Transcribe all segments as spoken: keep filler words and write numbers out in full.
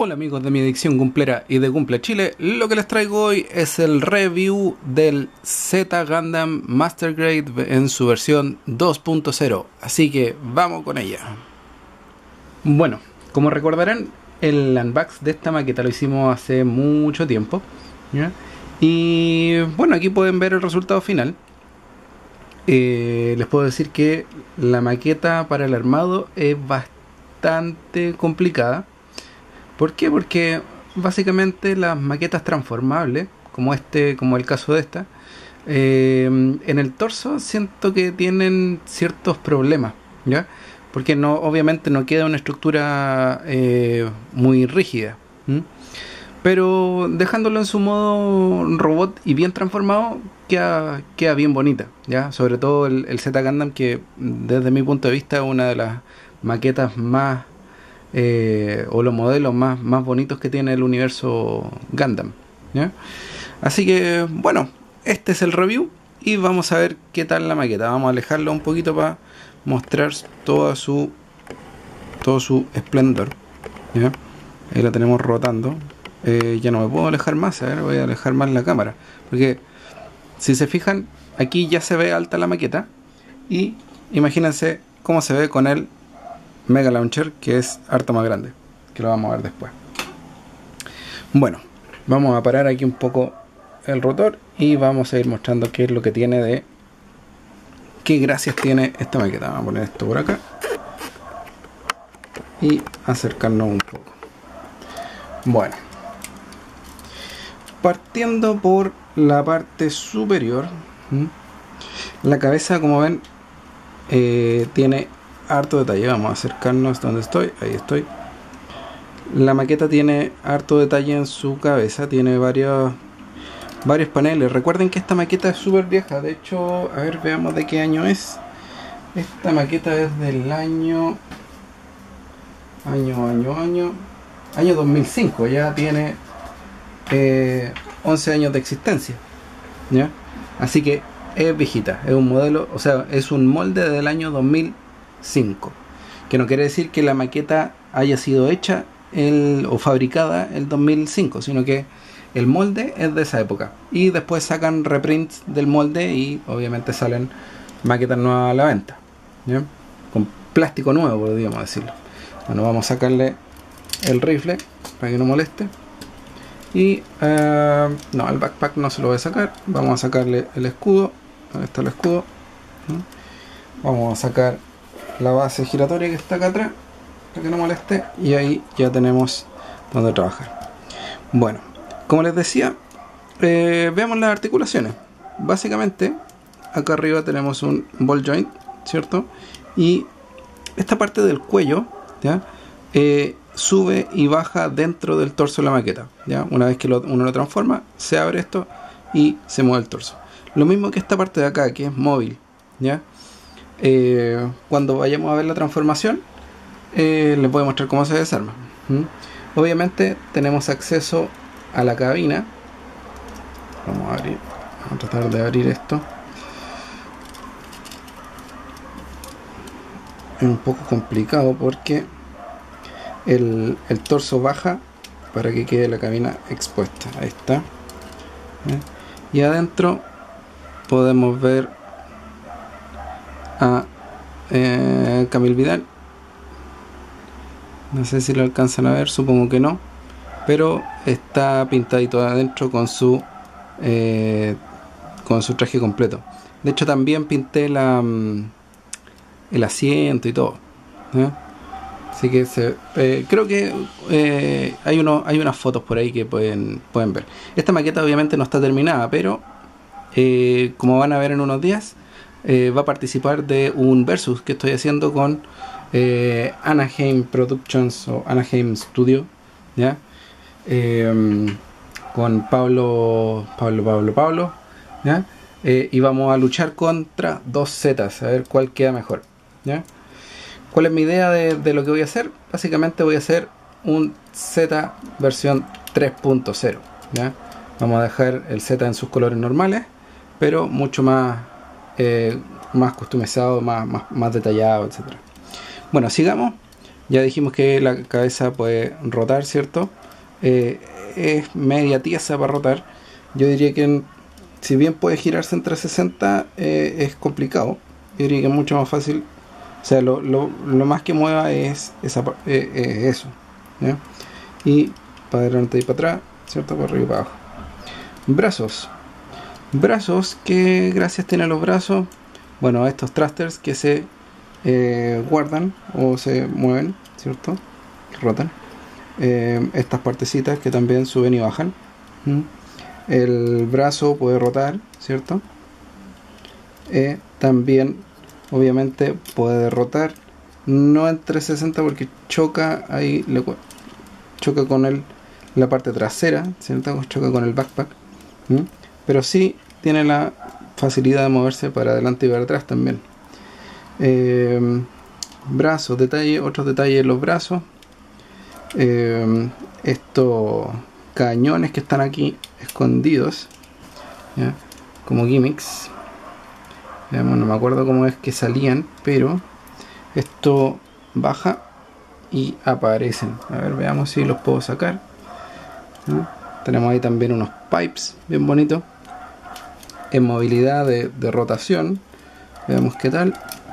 Hola amigos de mi adicción cumplera y de Cumple Chile, lo que les traigo hoy es el review del Z Gundam Master Grade en su versión dos punto cero, así que vamos con ella. Bueno, como recordarán, el unbox de esta maqueta lo hicimos hace mucho tiempo, ¿ya? Y bueno, aquí pueden ver el resultado final. Eh, les puedo decir que la maqueta para el armado es bastante complicada. ¿Por qué? Porque básicamente las maquetas transformables, como este, como el caso de esta, eh, en el torso siento que tienen ciertos problemas, ¿ya? Porque no, obviamente no queda una estructura eh, muy rígida, ¿m? Pero dejándolo en su modo robot y bien transformado, queda, queda bien bonita, ¿ya? Sobre todo el, el Z Gundam, que desde mi punto de vista es una de las maquetas más Eh, o los modelos más, más bonitos que tiene el universo Gundam, ¿ya? Así que bueno, este es el review y vamos a ver qué tal la maqueta. Vamos a alejarlo un poquito para mostrar toda su todo su esplendor, ¿ya? Ahí la tenemos rotando. Eh, ya no me puedo alejar más, a ver, voy a alejar más la cámara, porque si se fijan, aquí ya se ve alta la maqueta y imagínense cómo se ve con el Mega Launcher, que es harto más grande, que lo vamos a ver después. Bueno, vamos a parar aquí un poco el rotor y vamos a ir mostrando qué es lo que tiene de qué gracias tiene esta maqueta. Vamos a poner esto por acá y acercarnos un poco. Bueno, partiendo por la parte superior, ¿m? La cabeza, como ven, eh, tiene harto detalle. Vamos a acercarnos donde estoy. Ahí estoy. La maqueta tiene harto detalle en su cabeza. Tiene varios varios paneles. Recuerden que esta maqueta es súper vieja. De hecho, a ver, veamos de qué año es. Esta maqueta es del año año, año, año año dos mil cinco. Ya tiene eh, once años de existencia, ¿ya? Así que es viejita. Es un modelo, o sea, es un molde del año dos mil cinco, que no quiere decir que la maqueta haya sido hecha el, o fabricada el dos mil cinco, sino que el molde es de esa época y después sacan reprints del molde y obviamente salen maquetas nuevas a la venta, ¿ya? Con plástico nuevo, podríamos decirlo. Bueno, vamos a sacarle el rifle para que no moleste y uh, no, el backpack no se lo voy a sacar. Vamos a sacarle el escudo. Ahí está el escudo. Vamos a sacar la base giratoria que está acá atrás para que no moleste y ahí ya tenemos donde trabajar. Bueno, como les decía, eh, veamos las articulaciones. Básicamente acá arriba tenemos un ball joint, ¿cierto? Y esta parte del cuello, ¿ya? Eh, sube y baja dentro del torso de la maqueta, ¿ya? Una vez que lo, uno lo transforma, se abre esto y se mueve el torso. Lo mismo que esta parte de acá, que es móvil, ¿ya? Eh, cuando vayamos a ver la transformación, eh, les voy a mostrar cómo se desarma. ¿Mm? Obviamente tenemos acceso a la cabina. Vamos a abrir, vamos a tratar de abrir esto. Es un poco complicado porque el, el torso baja para que quede la cabina expuesta. Ahí está. ¿Eh? Y adentro podemos ver a eh, Camille Vidal. No sé si lo alcanzan a ver, supongo que no, pero está pintadito adentro con su eh, con su traje completo. De hecho también pinté la el asiento y todo, ¿eh? Así que se, eh, creo que eh, hay uno, hay unas fotos por ahí que pueden, pueden ver. Esta maqueta obviamente no está terminada, pero eh, como van a ver en unos días, Eh, va a participar de un versus que estoy haciendo con eh, Anaheim Productions o Anaheim Studio, ¿ya? Eh, con Pablo, Pablo, Pablo, Pablo, ¿ya? Eh, y vamos a luchar contra dos Zetas, a ver cuál queda mejor, ¿ya? ¿Cuál es mi idea de, de lo que voy a hacer? Básicamente voy a hacer un Z versión tres punto cero, ¿ya? Vamos a dejar el Z en sus colores normales, pero mucho más Eh, más customizado, más, más, más detallado, etcétera. Bueno, sigamos. Ya dijimos que la cabeza puede rotar, ¿cierto? Eh, es media tiesa para rotar. Yo diría que si bien puede girarse en trescientos sesenta, eh, es complicado. Yo diría que es mucho más fácil. O sea, lo, lo, lo más que mueva es esa, eh, eh, eso, ¿ya? Y para adelante y para atrás, ¿cierto? Para arriba y para abajo. Brazos. Brazos, ¿qué gracias tienen los brazos? Bueno, estos thrusters que se eh, guardan o se mueven, ¿cierto? Que rotan. Eh, estas partecitas que también suben y bajan. ¿Mm? El brazo puede rotar, ¿cierto? Eh, también obviamente puede rotar, no en trescientos sesenta porque choca ahí, le, choca con el, la parte trasera, ¿cierto? Choca con el backpack. ¿Mm? Pero sí tiene la facilidad de moverse para adelante y para atrás también. Eh, brazos, detalle, otros detalles en los brazos. Eh, estos cañones que están aquí escondidos, ¿ya? Como gimmicks. Veamos, no me acuerdo cómo es que salían, pero esto baja y aparecen. A ver, veamos si los puedo sacar. ¿Ya? Tenemos ahí también unos pipes bien bonitos en movilidad de, de rotación. Veamos qué tal.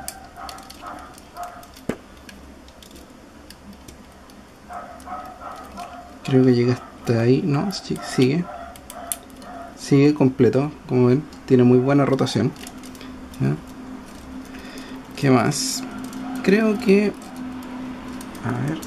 Creo que llega hasta ahí. No, sigue. Sigue completo. Como ven, tiene muy buena rotación. ¿Ya? ¿Qué más? Creo que... A ver...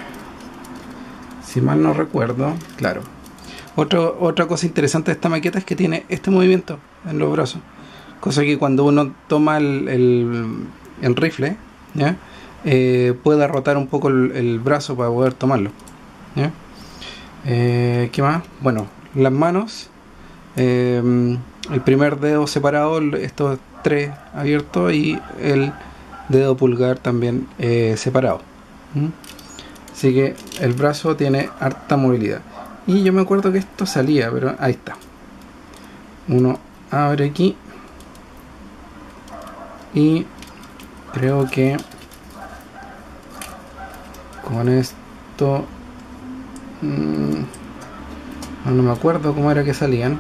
Si mal no recuerdo... Claro. Otro, otra cosa interesante de esta maqueta es que tiene este movimiento en los brazos. Cosa que cuando uno toma el, el, el rifle, ¿ya? Eh, pueda rotar un poco el, el brazo para poder tomarlo. ¿Ya? Eh, ¿Qué más? Bueno, las manos. Eh, el primer dedo separado, estos tres abiertos, y el dedo pulgar también eh, separado. ¿Mm? Así que el brazo tiene harta movilidad. Y yo me acuerdo que esto salía, pero ahí está. Uno abre aquí. Y creo que con esto... Mmm, no, no me acuerdo cómo era que salían.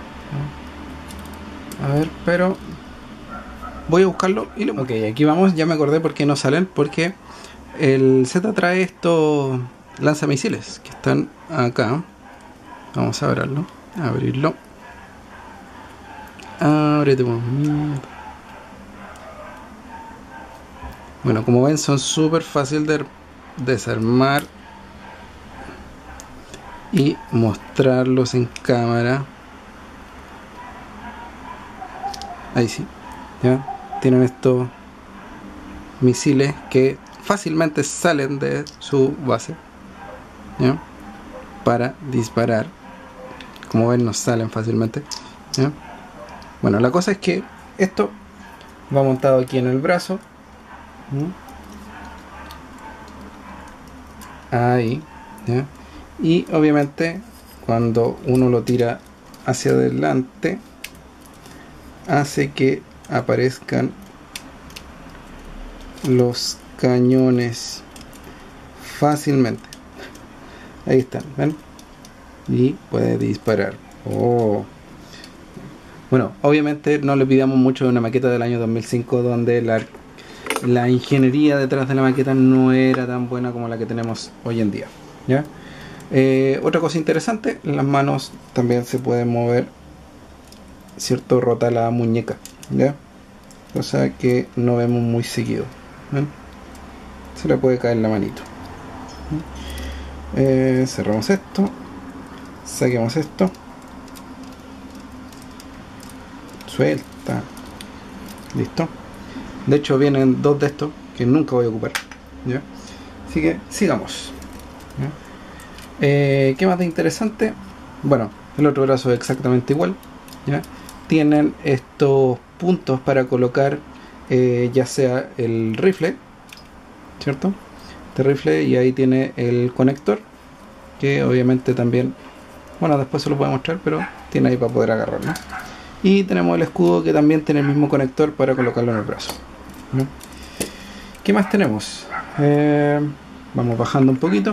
A ver, pero... Voy a buscarlo y lo... Ok, aquí vamos, ya me acordé por qué no salen. Porque el Z trae estos lanzamisiles que están acá. Vamos a abrirlo. Abrirlo. Ábrete, bueno, como ven, son súper fácil de desarmar y mostrarlos en cámara. Ahí sí, ya tienen estos misiles que fácilmente salen de su base, ¿ya? Para disparar. Como ven, nos salen fácilmente, ¿ya? Bueno, la cosa es que esto va montado aquí en el brazo. Ahí, ¿ya? Y obviamente cuando uno lo tira hacia adelante hace que aparezcan los cañones fácilmente. Ahí están, ¿ven? Y puede disparar. Oh. Bueno, obviamente no le pidamos mucho de una maqueta del año dos mil cinco donde la, la ingeniería detrás de la maqueta no era tan buena como la que tenemos hoy en día, ¿ya? Eh, otra cosa interesante, las manos también se pueden mover, ¿cierto? Rota la muñeca, ¿ya? Cosa que no vemos muy seguido, ¿ven? Se le puede caer la manito. Eh, cerramos esto, saquemos esto, suelta, listo. De hecho vienen dos de estos que nunca voy a ocupar, ¿ya? Así que sigamos, ¿ya? Eh, ¿qué más de interesante? Bueno, el otro brazo es exactamente igual, ¿ya? Tienen estos puntos para colocar eh, ya sea el rifle, ¿cierto? Este rifle, y ahí tiene el conector que obviamente también, bueno, después se lo voy a mostrar, pero tiene ahí para poder agarrarlo. Y tenemos el escudo que también tiene el mismo conector para colocarlo en el brazo, ¿no? ¿Qué más tenemos? Eh, vamos bajando un poquito.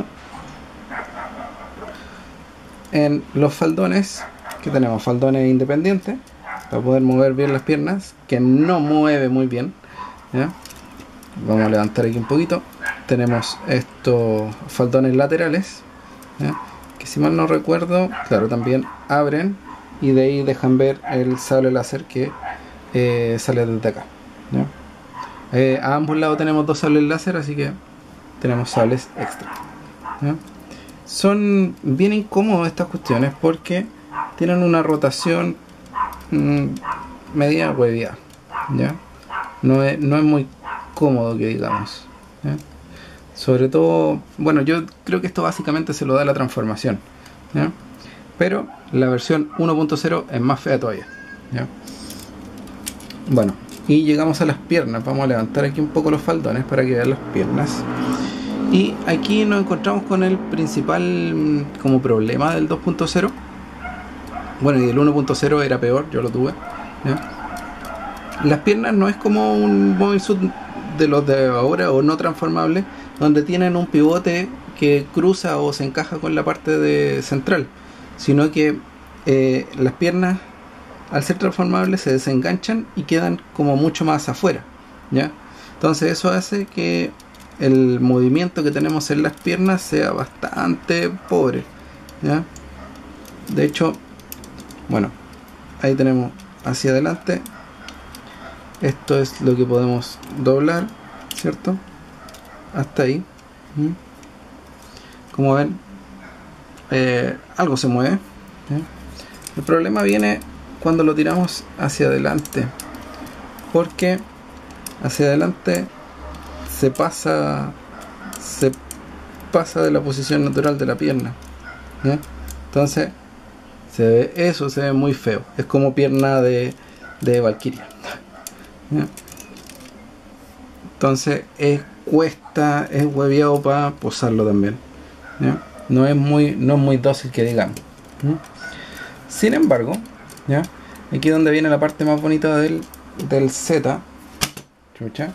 En los faldones, que tenemos faldones independientes para poder mover bien las piernas, que no mueve muy bien, ¿ya? Vamos a levantar aquí un poquito. Tenemos estos faldones laterales, ¿ya? Que si mal no recuerdo, claro, también abren y de ahí dejan ver el sable láser que eh, sale desde acá, ¿ya? Eh, a ambos lados tenemos dos sables láser, así que tenemos sables extra, ¿ya? Son bien incómodos estas cuestiones porque tienen una rotación mmm, media hueviada, ¿ya? No es, no es muy cómodo que digamos, ¿ya? Sobre todo, bueno, yo creo que esto básicamente se lo da la transformación, ¿ya? Pero la versión uno punto cero es más fea todavía, ¿ya? Bueno, y llegamos a las piernas. Vamos a levantar aquí un poco los faldones para que vean las piernas. Y aquí nos encontramos con el principal como problema del dos punto cero. Bueno, y el uno punto cero era peor, yo lo tuve, ¿ya? Las piernas no es como un Mobile Suit de los de ahora o no transformable, donde tienen un pivote que cruza o se encaja con la parte de central, sino que eh, las piernas, al ser transformables, se desenganchan y quedan como mucho más afuera, ¿ya? Entonces eso hace que el movimiento que tenemos en las piernas sea bastante pobre, ¿ya? De hecho, bueno, ahí tenemos hacia adelante. Esto es lo que podemos doblar, ¿cierto? Hasta ahí. ¿Mm? Como ven, eh, algo se mueve, ¿ya? El problema viene cuando lo tiramos hacia adelante, porque hacia adelante se pasa se pasa de la posición natural de la pierna, ¿ya? Entonces se ve, eso se ve muy feo, es como pierna de, de Valkyria, ¿ya? Entonces es, cuesta, es hueviado para posarlo también, ¿ya? No es muy, no es muy dócil que digamos, ¿ya? Sin embargo, ¿ya? Aquí es donde viene la parte más bonita del, del Z. Chucha.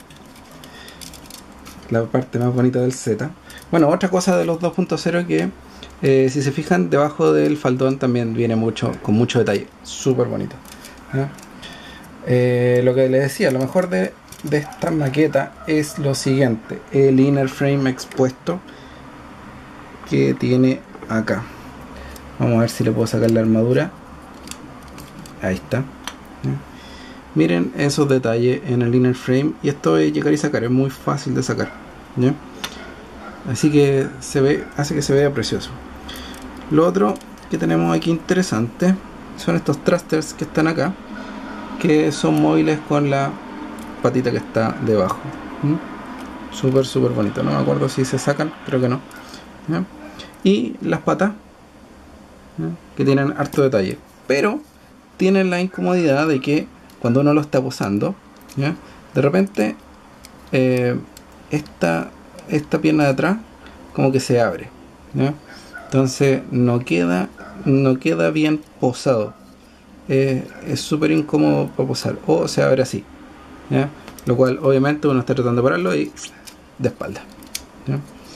La parte más bonita del Z. Bueno, otra cosa de los dos punto cero que eh, si se fijan, debajo del faldón también viene mucho, con mucho detalle. Súper bonito, ¿ya? Eh, lo que les decía, lo mejor de, de esta maqueta es lo siguiente: el inner frame expuesto que tiene acá. Vamos a ver si le puedo sacar la armadura. Ahí está, ¿ya? Miren esos detalles en el inner frame, y esto es llegar y sacar, es muy fácil de sacar, ¿ya? Así que se ve, hace que se vea precioso. Lo otro que tenemos aquí interesante son estos thrusters que están acá, que son móviles con la patita que está debajo. ¿Mm? Súper súper bonito, no me acuerdo si se sacan, creo que no, ¿ya? Y las patas, ¿ya? Que tienen harto detalle, pero tienen la incomodidad de que cuando uno lo está posando, ¿ya? De repente eh, esta, esta pierna de atrás como que se abre, ¿ya? Entonces no queda, no queda bien posado, eh, es súper incómodo para posar, o se abre así, ¿ya? Lo cual obviamente uno está tratando de pararlo y de espalda, ¿ya?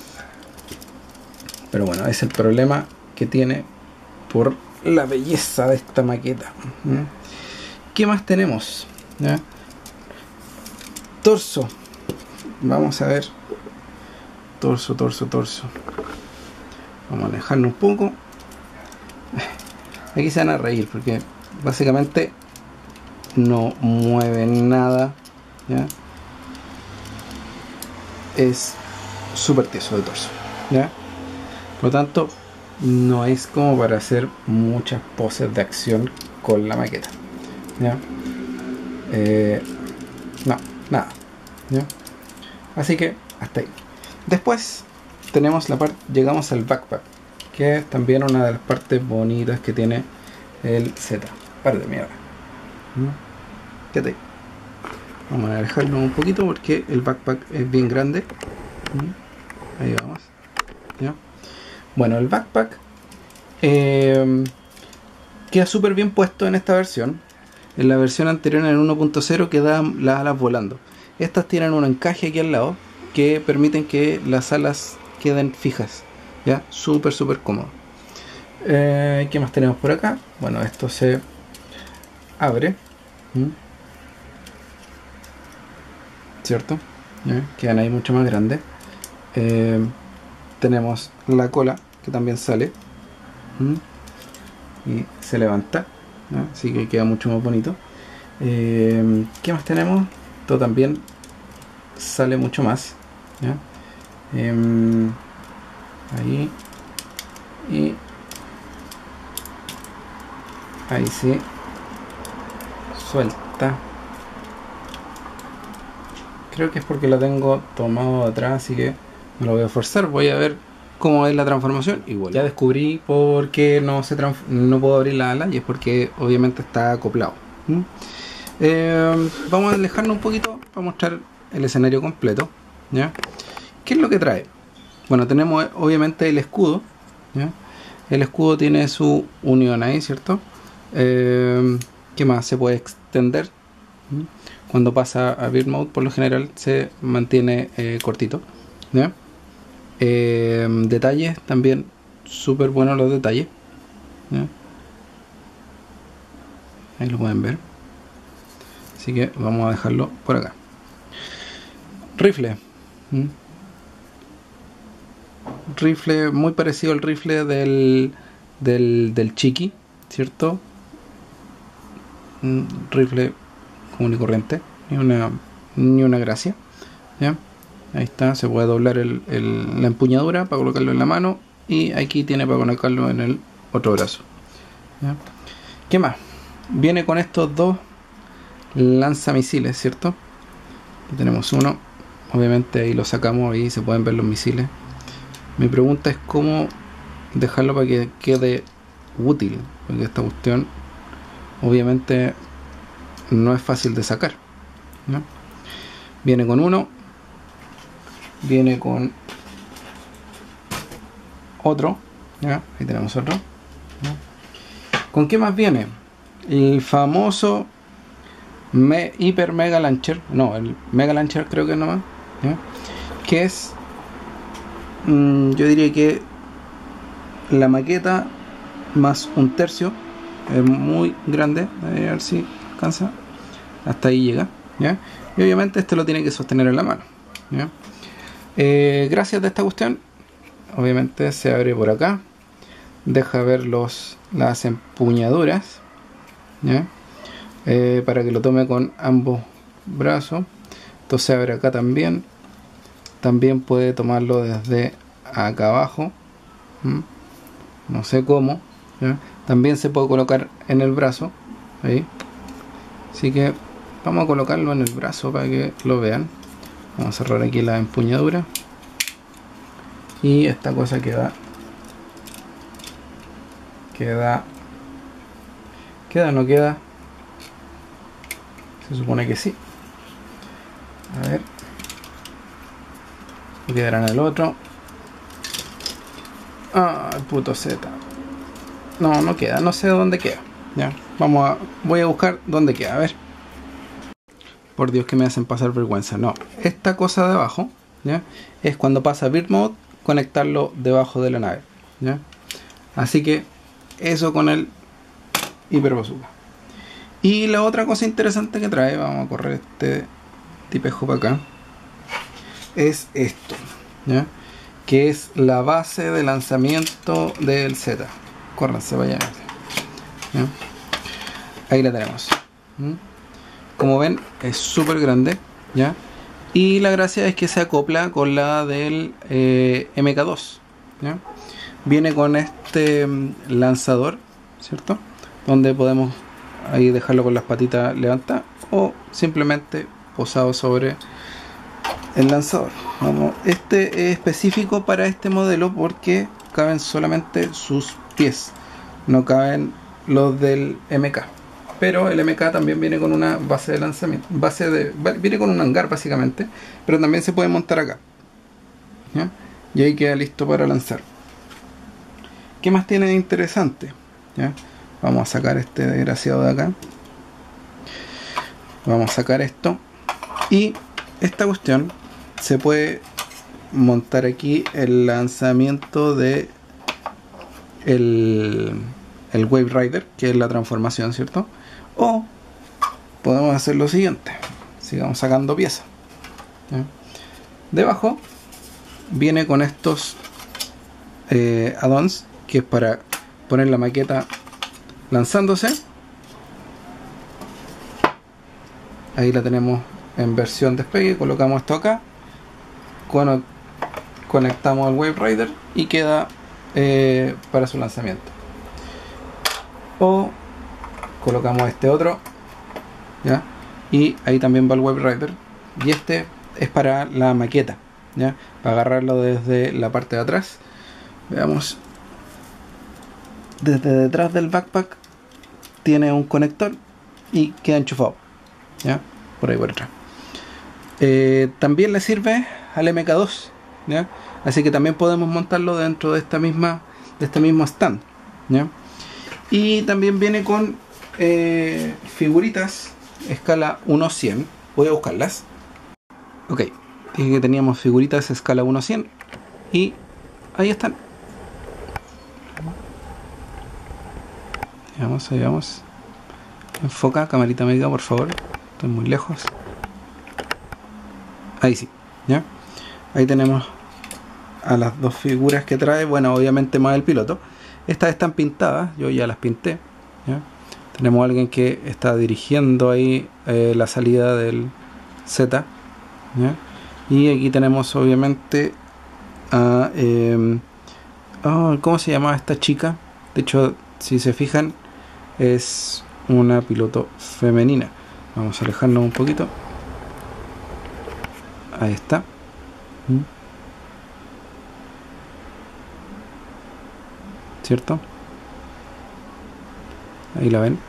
Pero bueno, es el problema que tiene por la belleza de esta maqueta, ¿ya? ¿Qué más tenemos? ¿Ya? Torso. Vamos a ver. Torso, torso, torso. Vamos a alejarnos un poco. Aquí se van a reír porque básicamente no mueve nada, ¿ya? Es súper tieso el torso, ¿ya? Por lo tanto, no es como para hacer muchas poses de acción con la maqueta, ¿ya? Eh, no, nada, ¿ya? Así que hasta ahí. Después tenemos la parte, llegamos al backpack, que es también una de las partes bonitas que tiene el Z. Párate, mierda, ¿no? Quédate ahí. Vamos a alejarnos un poquito porque el backpack es bien grande, ¿no? Ahí vamos, ¿ya? Bueno, el backpack eh, queda súper bien puesto en esta versión. En la versión anterior, en el uno punto cero, quedaban las alas volando. Estas tienen un encaje aquí al lado que permiten que las alas queden fijas, ya, súper súper cómodo. Eh, ¿qué más tenemos por acá? Bueno, esto se abre, ¿Mm? ¿cierto? ¿Ya? Quedan ahí mucho más grandes. Eh, tenemos la cola que también sale, ¿Mm? y se levanta, ¿no? Así que queda mucho más bonito. Eh, ¿qué más tenemos? Esto también sale mucho más, ¿ya? Eh, ahí y ahí sí suelta. Creo que es porque la tengo tomado atrás, así que no lo voy a forzar. Voy a ver cómo es la transformación. Igual ya descubrí por qué no, se no puedo abrir la ala, y es porque obviamente está acoplado. ¿Mm? Eh, vamos a alejarnos un poquito para mostrar el escenario completo, ¿ya? ¿Qué es lo que trae? Bueno, tenemos obviamente el escudo, ¿ya? El escudo tiene su unión ahí, ¿cierto? Eh, ¿Qué más? Se puede extender. ¿Mm? Cuando pasa a Build Mode, por lo general se mantiene eh, cortito, ¿ya? Eh, detalles también, súper buenos los detalles, ¿ya? Ahí lo pueden ver. Así que vamos a dejarlo por acá. Rifle. ¿Mm? Rifle muy parecido al rifle del, del, del Chiqui, ¿cierto? Un rifle común y corriente, ni una, ni una gracia, ¿ya? Ahí está, se puede doblar el, el, la empuñadura para colocarlo en la mano, y aquí tiene para colocarlo en el otro brazo, ¿ya? ¿Qué más? Viene con estos dos lanzamisiles, ¿cierto? Aquí tenemos uno, obviamente ahí lo sacamos, ahí se pueden ver los misiles. Mi pregunta es cómo dejarlo para que quede útil, porque esta cuestión obviamente no es fácil de sacar, ¿no? Viene con uno, viene con otro, ¿ya? Ahí tenemos otro, ¿ya? ¿Con qué más viene? El famoso me, Hyper Mega Launcher, no, el Mega Launcher creo que nomás, ¿ya? Que es, mmm, yo diría que la maqueta más un tercio, es muy grande, a ver si alcanza, hasta ahí llega, ¿ya? Y obviamente este lo tiene que sostener en la mano, ¿ya? Eh, gracias a esta cuestión, obviamente se abre por acá, deja ver los, las empuñaduras, ¿ya? Eh, para que lo tome con ambos brazos. Entonces se abre acá también, también puede tomarlo desde acá abajo, ¿Mm? no sé cómo, ¿ya? También se puede colocar en el brazo, ahí. Así que vamos a colocarlo en el brazo para que lo vean. Vamos a cerrar aquí la empuñadura, y esta cosa queda queda queda o no queda, se supone que sí. A ver, quedará en el otro. Ah, el puto Z. No, no queda, no sé dónde queda. Ya, vamos a, voy a buscar dónde queda, a ver. Por Dios que me hacen pasar vergüenza. No, esta cosa de abajo, ¿ya? Es cuando pasa Build Mode, conectarlo debajo de la nave, ¿ya? Así que eso con el Hyper Bazooka. Y la otra cosa interesante que trae, vamos a correr este tipejo para acá, es esto, ¿ya? Que es la base de lanzamiento del Z. Córranse, vayan, ¿ya? Ahí la tenemos. ¿Mm? Como ven, es súper grande, ¿ya? Y la gracia es que se acopla con la del eh, M K dos, ¿ya? Viene con este um, lanzador, ¿cierto? Donde podemos ahí dejarlo con las patitas levantadas, o simplemente posado sobre el lanzador. Vamos, este es específico para este modelo porque caben solamente sus pies, no caben los del M K. Pero el M K también viene con una base de lanzamiento, base de, viene con un hangar básicamente, pero también se puede montar acá, ¿ya? Y ahí queda listo para lanzar. ¿Qué más tiene de interesante? ¿Ya? Vamos a sacar este desgraciado de acá. Vamos a sacar esto. Y esta cuestión se puede montar aquí el lanzamiento de el, el Wave Rider, que es la transformación, ¿cierto? O podemos hacer lo siguiente, sigamos sacando piezas, ¿ya? Debajo viene con estos eh, add-ons, que es para poner la maqueta lanzándose. Ahí la tenemos en versión despegue, colocamos esto acá, cuando conectamos al Wave Rider y queda eh, para su lanzamiento. O colocamos este otro, ¿ya? Y ahí también va el Wave Rider, y este es para la maqueta, ¿ya? Para agarrarlo desde la parte de atrás. Veamos, desde detrás del backpack tiene un conector y queda enchufado, ¿ya? Por ahí por atrás. Eh, también le sirve al M K dos, ¿ya? Así que también podemos montarlo dentro de esta misma de este mismo stand, ¿ya? Y también viene con eh, figuritas escala uno cien. Voy a buscarlas. Ok, dije que teníamos figuritas escala uno cien y ahí están. Ahí vamos, ahí vamos. Enfoca, camarita médica, por favor. Estoy muy lejos. Ahí sí, ¿ya? Ahí tenemos a las dos figuras que trae. Bueno, obviamente más el piloto. Estas están pintadas, yo ya las pinté, ¿ya? Tenemos a alguien que está dirigiendo ahí eh, la salida del Z, ¿ya? Y aquí tenemos obviamente a eh, oh, ¿cómo se llamaba esta chica? De hecho, si se fijan, es una piloto femenina. Vamos a alejarnos un poquito. Ahí está. ¿Cierto? Ahí la ven.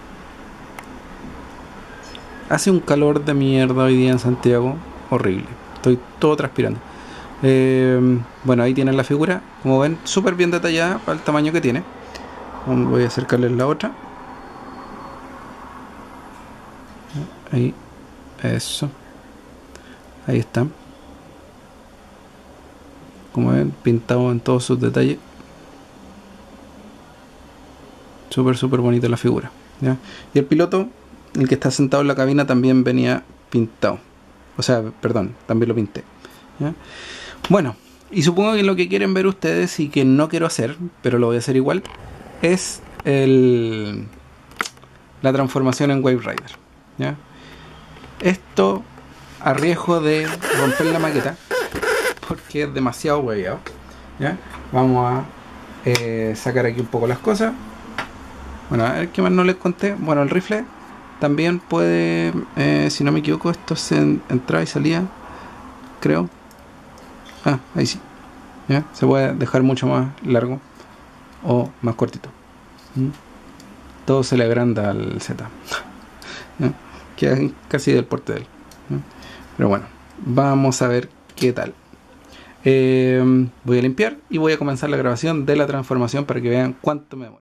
Hace un calor de mierda hoy día en Santiago. Horrible. Estoy todo transpirando. Eh, bueno, ahí tienen la figura. Como ven, súper bien detallada para el tamaño que tiene. Voy a acercarles la otra. Ahí. Eso. Ahí está. Como ven, pintado en todos sus detalles. Súper, súper bonita la figura, ¿ya? Y el piloto, el que está sentado en la cabina, también venía pintado. O sea, perdón, también lo pinté, ¿ya? Bueno, y supongo que lo que quieren ver ustedes y que no quiero hacer, pero lo voy a hacer igual, es el, la transformación en Wave Rider, ¿ya? Esto a riesgo de romper la maqueta, porque es demasiado hueveado, ¿ya? Vamos a eh, sacar aquí un poco las cosas. Bueno, a ver qué más no les conté. Bueno, el rifle también puede, eh, si no me equivoco, esto es en, entrada y salida, creo. Ah, ahí sí, ¿ya? Se puede dejar mucho más largo o más cortito. ¿Mm? Todo se le agranda al Z. ¿Ya? Queda casi del porte de él, ¿ya? Pero bueno, vamos a ver qué tal. Eh, voy a limpiar y voy a comenzar la grabación de la transformación para que vean cuánto me demora.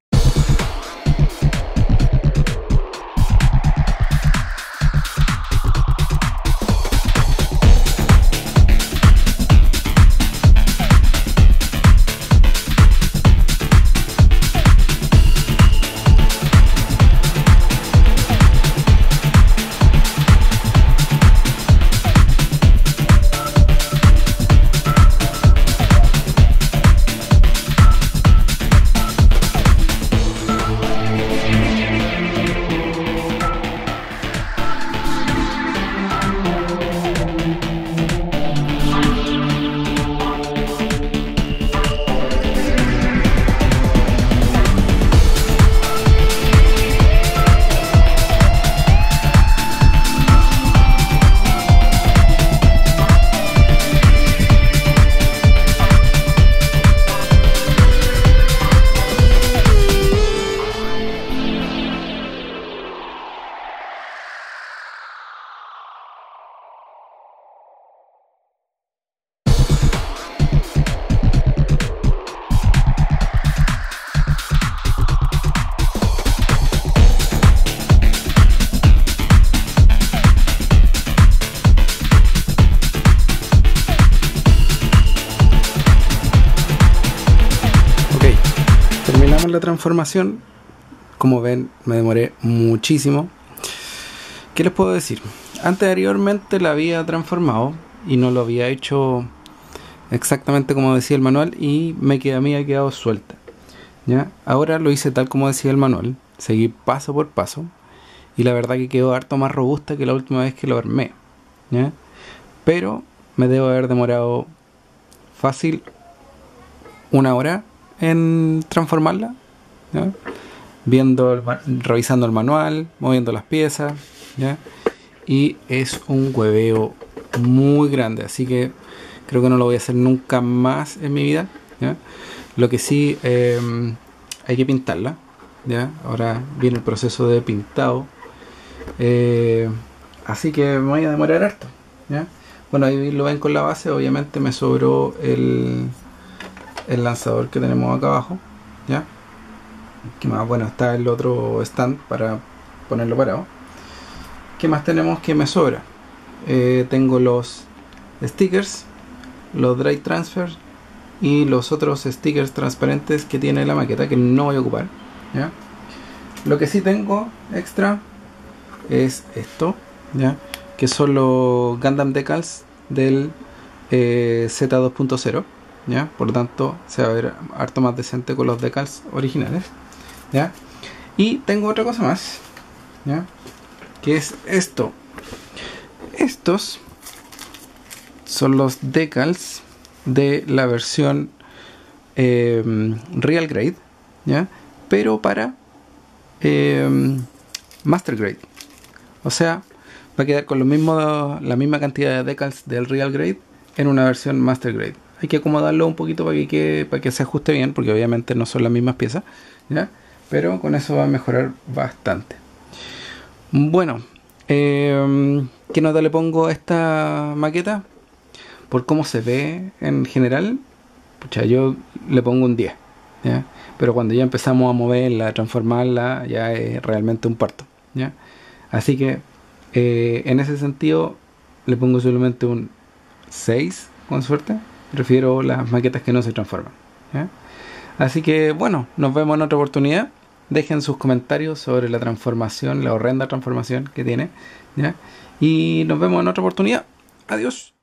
con la transformación. Como ven, me demoré muchísimo. ¿Qué les puedo decir? Anteriormente la había transformado y no lo había hecho exactamente como decía el manual y me quedé, a mí había quedado suelta, ¿ya? Ahora lo hice tal como decía el manual, seguí paso por paso y la verdad que quedó harto más robusta que la última vez que lo armé, ¿ya? Pero me debo haber demorado fácil una hora en transformarla, ¿ya? Viendo, el, revisando el manual, moviendo las piezas, ¿ya? Y es un hueveo muy grande, así que creo que no lo voy a hacer nunca más en mi vida, ¿ya? Lo que sí, eh, hay que pintarla, ¿ya? Ahora viene el proceso de pintado, eh, así que me voy a demorar harto, ¿ya? Bueno, ahí lo ven con la base. Obviamente me sobró el, el lanzador que tenemos acá abajo, ¿ya? ¿Qué más? Bueno, está el otro stand para ponerlo parado. ¿Qué más tenemos que me sobra? Eh, tengo los stickers, los dry transfer y los otros stickers transparentes que tiene la maqueta que no voy a ocupar, ¿ya? Lo que sí tengo extra es esto, ¿ya? Que son los Gundam decals del eh, Z dos punto cero, ¿ya? Por lo tanto se va a ver harto más decente con los decals originales, ¿ya? Y tengo otra cosa más, ¿ya? Que es esto. Estos son los decals de la versión eh, Real Grade, ¿ya? Pero para eh, Master Grade. O sea, va a quedar con lo mismo, la misma cantidad de decals del Real Grade en una versión Master Grade. Hay que acomodarlo un poquito para que, quede, para que se ajuste bien, porque obviamente no son las mismas piezas, ¿ya? Pero con eso va a mejorar bastante. Bueno, eh, ¿qué nota le pongo a esta maqueta? Por cómo se ve en general, pucha, yo le pongo un diez, ¿ya? Pero cuando ya empezamos a moverla, a transformarla, ya es realmente un parto, ¿ya? Así que eh, en ese sentido le pongo solamente un seis, con suerte. Prefiero las maquetas que no se transforman, ¿ya? Así que bueno, nos vemos en otra oportunidad. Dejen sus comentarios sobre la transformación, la horrenda transformación que tiene, ¿ya? Y nos vemos en otra oportunidad. Adiós.